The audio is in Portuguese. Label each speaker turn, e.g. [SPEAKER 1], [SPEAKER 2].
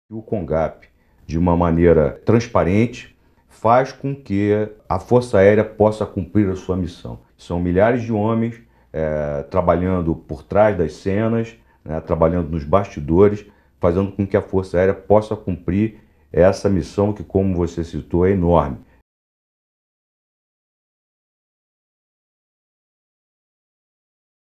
[SPEAKER 1] O CONGAP, de uma maneira transparente, faz com que a Força Aérea possa cumprir a sua missão. São milhares de homens trabalhando por trás das cenas, né, trabalhando nos bastidores, fazendo com que a Força Aérea possa cumprir essa missão que, como você citou, é enorme.